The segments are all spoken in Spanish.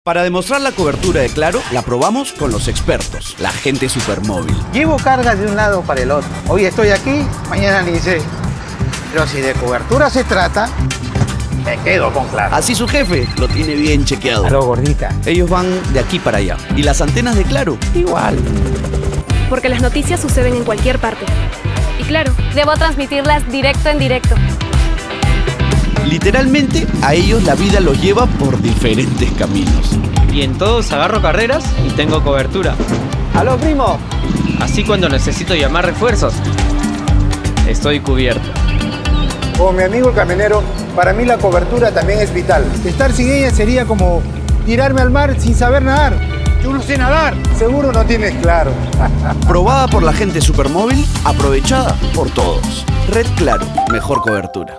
Para demostrar la cobertura de Claro, la probamos con los expertos, la gente supermóvil. Llevo cargas de un lado para el otro. Hoy estoy aquí, mañana ni sé. Pero si de cobertura se trata, me quedo con Claro. Así su jefe lo tiene bien chequeado. Aló, gordita. Ellos van de aquí para allá. Y las antenas de Claro, igual. Porque las noticias suceden en cualquier parte. Y claro, debo transmitirlas directo en directo. Literalmente, a ellos la vida los lleva por diferentes caminos. Y en todos agarro carreras y tengo cobertura. Aló, primo. Así cuando necesito llamar refuerzos, estoy cubierto. Como mi amigo el camionero, para mí la cobertura también es vital. Estar sin ella sería como tirarme al mar sin saber nadar. Yo no sé nadar. Seguro no tienes Claro. Probada por la gente supermóvil, aprovechada por todos. Red Claro, mejor cobertura.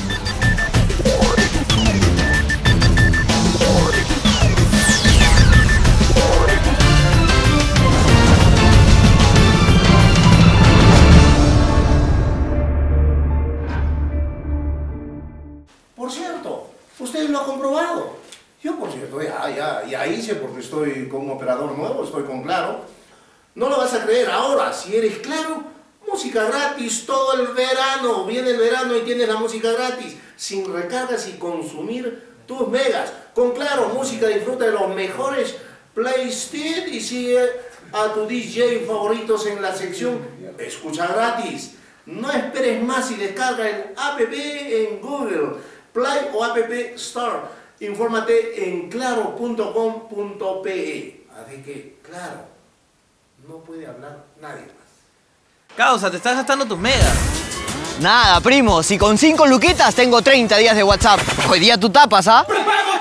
Por cierto, usted lo ha comprobado. Yo, por cierto, ya hice porque estoy con un operador nuevo, estoy con Claro. No lo vas a creer ahora, si eres Claro, música gratis todo el verano. Viene el verano y tienes la música gratis, sin recargas y consumir tus megas. Con Claro, música disfruta de los mejores playlists y sigue a tu DJ favoritos en la sección Escucha Gratis. No esperes más y descarga el app en Google Play o App Store. Infórmate en claro.com.pe. Así que, Claro, no puede hablar nadie más. Causa, te estás gastando tus megas. Nada, primo. Si con 5 luquitas tengo 30 días de WhatsApp. Hoy día tú tapas, ¿ah? ¡Prepago